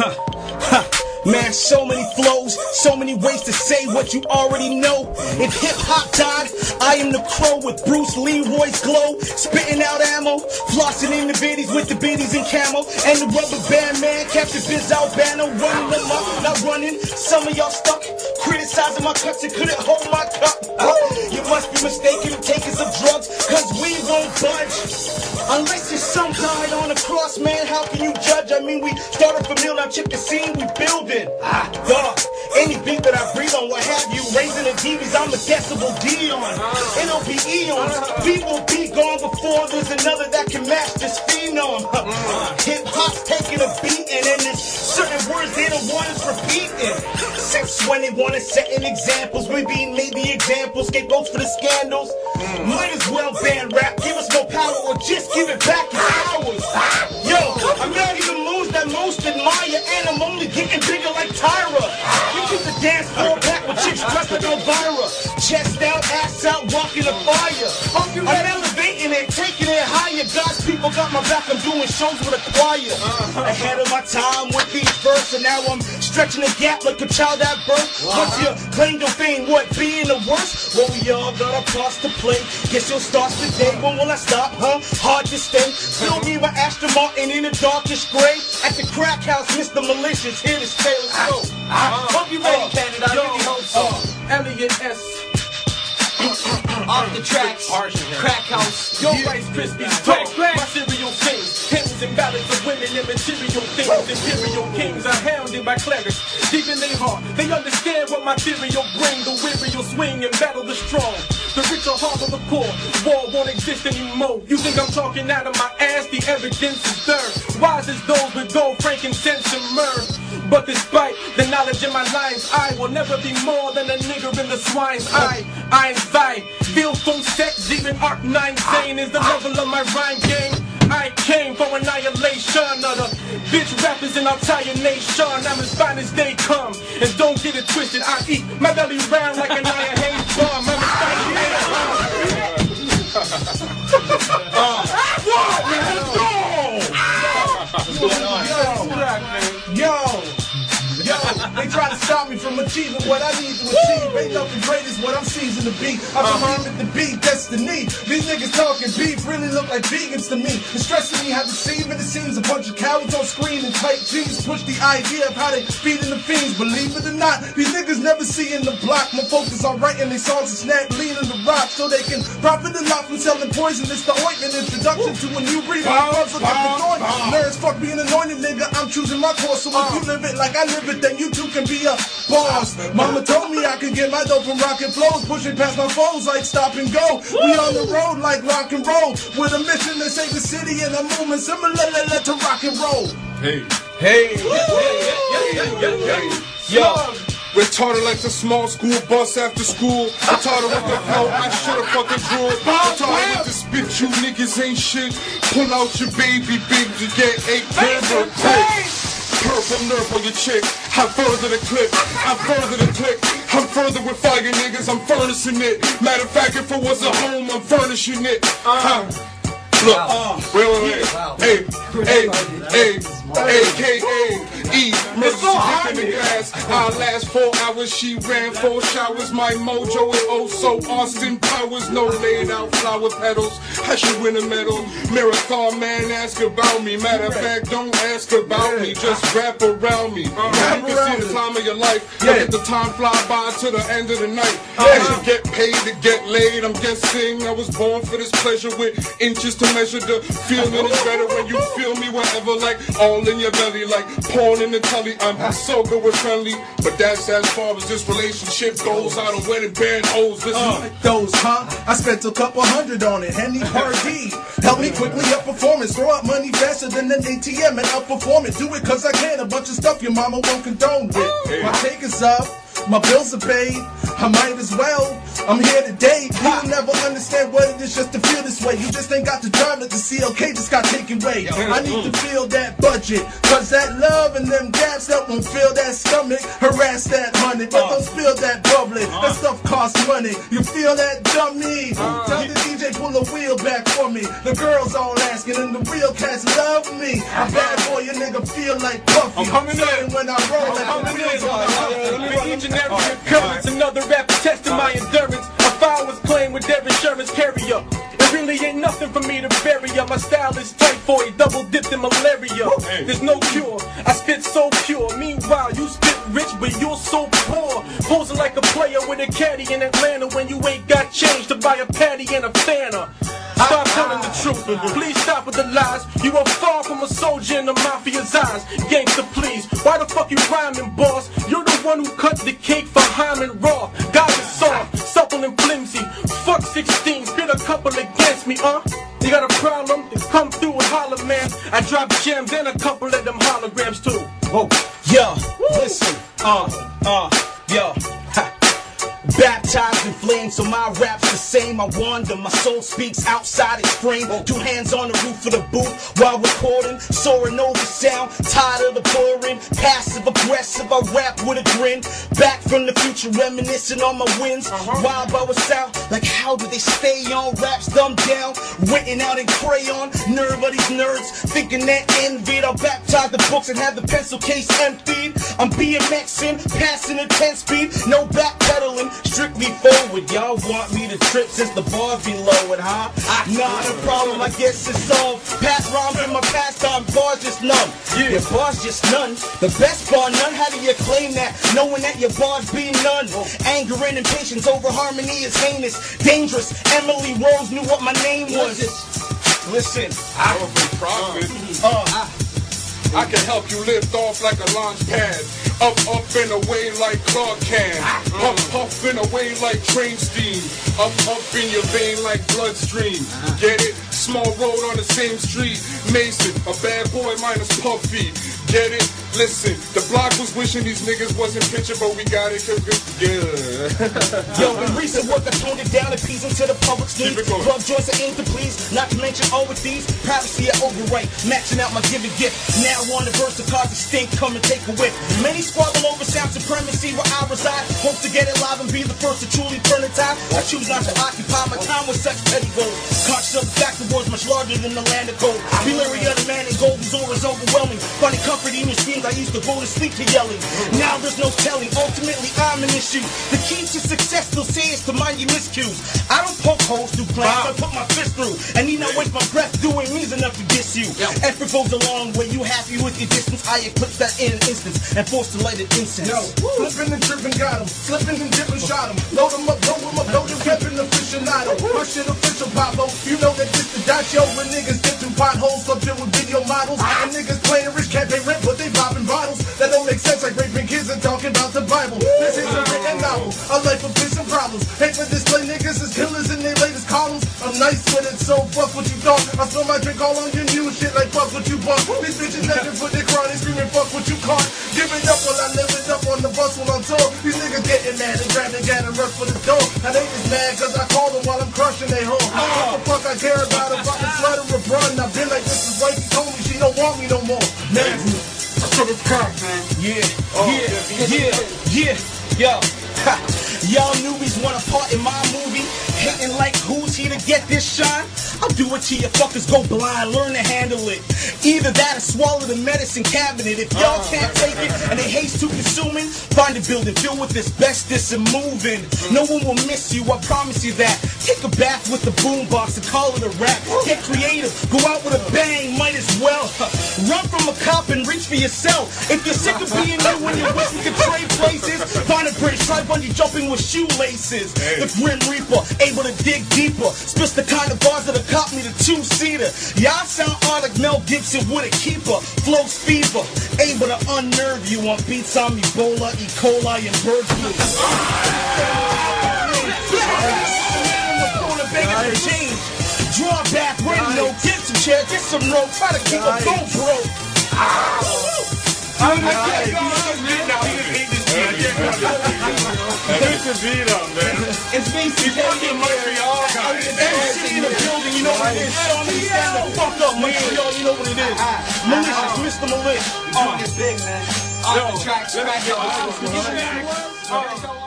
Man, so many flows, so many ways to say what you already know. If hip-hop died, I am the crow with Bruce Leroy's glow. Spitting out ammo, flossing in the biddies with the biddies in camo. And the rubber band man, Captain Biz Albano, running them up, not running. Some of y'all stuck, criticizing my cuts and couldn't hold my cup. You must be mistaken, takers of drugs, cause we won't budge. Unless your son died on a cross, man, how can you judge? I mean, we started from nil, now check the scene, we building. Dog, any beat that I breathe on, what have you, raising the DVs, I'm a decibel Dion. It'll be eons, we will be gone before there's another that can match this phenom. Hip-hop's taking a beating, and there's certain words they don't want us repeating. Sex when they want to set in examples, we be maybe examples, scapegoats for the scandals. Might as well ban rap, give us more power, or just give it back in hours. Yo, I'm not even moves that most admire, and I'm only getting bigger like Tyra. We keep the dance floor packed with chicks dressed like Elvira. Chest out, ass out, walking the fire. I'm elevating it, taking it higher. God's people got my back, I'm doing shows with a choir. Ahead of my time with these verses, and now I'm stretching the gap like a child at birth. What's your claim to fame? What, being the worst? Well, we all got our parts to play. Guess you'll start today. When will I stop, huh? Hard to stay. Still be my Aston Martin in the darkest gray. At the crack house, Mr. Malicious, here to stay. Let's go. Hope you ready, Canada. I really hope so. Elliot S. Off the tracks, crack house, yo Rice Krispies, my cereal things, hymns and ballads of women and material things. Imperial kings are hounded by clerics, deep in their heart, they understand what my theory will bring. The weary will swing and battle the strong, the rich will harbor the poor, war won't exist anymore. You think I'm talking out of my ass? The evidence is there. Wise as those with gold, frankincense and myrrh. But despite the knowledge in my lines, I will never be more than a nigger in the swine's eye. Einstein, Bill from sex, even Arc 9 Zane is the level of my rhyme game. I came for annihilation of the bitch rappers in our entire nation. I'm as fine as they come, and don't get it twisted. I eat my belly round like an iron Hayes bomb. I'm as fine as they come. What, man? Yo, they try to stop me from achieving what I need to achieve. Ain't nothing great is what I'm seizing to be. I'm determined to be destiny. These niggas talking beef really look like vegans to me. It's stressing me how deceiving it seems. A bunch of cowards on screen and tight jeans push the idea of how they feeding the fiends. Believe it or not, these niggas never see in the block. My focus on writing their songs and snap leaning the rock so they can profit a lot from selling poison. It's the ointment introduction to a new breed. Nerds fuck being anointed, nigga. I'm choosing my course. So if you live it like I live it, then you too can be a boss. Mama told me I could get my dope from rockin' flows, pushing past my foes like stop and go. We on the road like rock and roll, with a mission to save the city and a movement similar to rock and roll. Hey. Yo. Retarded like the small school bus after school. Retarded with the flow, I should've fucking drew it. Retarded with the spit, you niggas ain't shit. Pull out your baby big to get 8 grams of quick. Purple nerve on your chick. I'm further the clip. I'm further the click. I'm further with fire niggas. I'm furnishing it. Matter of fact, if it was a home, I'm furnishing it. Look, wait. Hey. AKA Mercy dip in the grass. I last 4 hours, she ran 4 showers. My mojo is oh so Austin Powers. No laid out flower petals. I should win a medal. Marathon man, ask about me. Matter of fact, don't ask about me. Just rap around me. You can see the time of your life. Look at the time fly by to the end of the night. I should get paid to get laid. I'm guessing I was born for this pleasure with inches to measure. The feeling is better when you feel me wherever, like all in your belly, like porn in the telly. I'm so good with friendly, but that's as far as this relationship goes. I don't wedding band hoes. Those, I spent a couple $100 on it. Henny Party help me quickly up performance. Throw out money faster than an ATM and outperform it. Do it cause I can. A bunch of stuff your mama won't condone with. My take is up. My bills are paid. I might as well. I'm here today. You'll never understand what it is just to feel this way. You just ain't got the drive that the CLK just got taken away. I need to feel that budget, cause that love and them gaps that won't fill that stomach. Harass that money, but don't spill that bubbly. That stuff costs money. You feel that dummy? Tell the DJ pull the wheel back for me. The girls all asking and the real cats love me. I'm bad boy, your nigga feel like Puffy. I'm coming in when I roll like I'm coming in. With each and every occurrence, another rapper testing my endurance. A file was claimed with their insurance carrier. It really ain't nothing for me to bury up. My style is typhoid, double dipped in malaria. There's no cure, I spit so pure. Meanwhile, you spit rich, but you're so poor. Posing like a player with a caddy in Atlanta when you ain't got change to buy a patty and a Fanta. Stop telling the truth, please stop with the lies. You are far from a soldier in the mafia's eyes. Gangsta, please, why the fuck you rhyming, boss? You're the one who cut the cake for Hyman Raw. God is soft, supple and flimsy. Fuck 16, spit a couple against me, You got a problem? Then come through and holler, man. I drop gems and a couple of them holograms too. Whoa, yo, listen, yo. Baptized in flames, so my rap's the same. I wander, my soul speaks outside its frame. 2 hands on the roof of the booth while recording, soaring over sound. Tired of the boring, passive aggressive. I rap with a grin. Back from the future, reminiscing on my wins. Wild I was out, like how do they stay on? Raps dumbed down, written out in crayon. Nerve of these nerds, thinking that envied. I'll baptize the books and have the pencil case emptied. I'm BMXing, passing at 10 speed, no backpedaling. Strictly forward, y'all want me to trip since the bars be lowered, huh? Not a problem, I guess it's solved. Past rhymes in my pastime, bars just numb. Your bars just none, the best bar none. How do you claim that, knowing that your bars be none? Anger and impatience over harmony is heinous, dangerous. Emily Rose knew what my name was. Listen, I'm a prophet. I can help you lift off like a launch pad. Up and away like Clark can. Puff and away like train steam. Up in your vein like bloodstream. Get it? Small road on the same street. Mason, a bad boy minus Puffy. Get it? Listen, the block was wishing these niggas wasn't pitching, but we got it cause good. Yo, in recent work I toned it down, appeasing to the public's needs. Club joints I aim to please, not to mention all with these. Privacy I overwrite, maxing out my given gift. Now on the verse to cause a stink, come and take a whiff. Many squabble over sound supremacy where I reside. Hope to get it live and be the first to truly turn the tide. I choose not to occupy my time with such petty goals. Conscious of the fact the world's much larger than the land of gold. Be leery of the man in gold, whose aura is overwhelming. Finding comfort in your screams, I used to go to sleep to yelling. Now there's no telling, ultimately I'm an issue. The key to success, they'll say, is to mind your miscues. I don't poke holes through plans, I put my fist through. And need not waste my breath doing means enough to diss you. Effort goes a long way, you happy with your distance. I eclipse that in an instance and forced to light an incense. Yo, flipping and tripping got him, slipping and dipping shot him. Load him up, blow him up, load him, weapon aficionado. My shit official, Pablo. You know that this the dacho when niggas dip through potholes, up there with video models. And niggas playing rich, can't pay rent, but they popping bottles. That don't make sense, like raping kids and talking about the Bible. This is a written novel, a life of peace and problems. Hate for display niggas as killers in their latest columns. I'm nice with it, so fuck what you thought. I spill my drink all on your new shit like fuck what you bought. These bitches begging for their crying, screaming fuck what you caught. Give it up while I live it up on the bus while I'm told. These niggas getting mad and grab the gun and rush for the door. And they just mad cause I call them while I'm crushing they home. What the fuck I care about if I can flood or run? I've been like this is wife, she told me she don't want me no more. Man, shit is cut, man. Yo. Y'all newbies want a part in my movie? Hating like who's here to get this shine? I'll do it till you fuckers go blind, learn to handle it. Either that or swallow the medicine cabinet. If y'all can't take it and they haste to consuming, find a building filled with asbestos and moving. No one will miss you, I promise you that. Take a bath with the boombox and call it a rap. Get creative, go out with a bang, might as well. Run from a cop and reach for yourself. If you're sick of being new when you wish we could trade places, find a bridge, try bungee jumping with shoelaces. The Grim Reaper, able to dig deeper, spits the kind of bars that'll cop me the 2-seater. Y'all sound odd like Mel Gibson with a keeper. Flows fever, able to unnerve you on beats on Ebola, E. coli, and bird flu. Change. Draw back, radio, get some chair, get some rope, try to keep a phone broke. I can't go on this. Mr. Vito, man. It's me, fucking Montreal. MC in the building, you know what it is. Stand the fuck up, Montreal, you know what it is. Malicious, Mr. Malik. You're doing it big, man. Off the tracks, back up.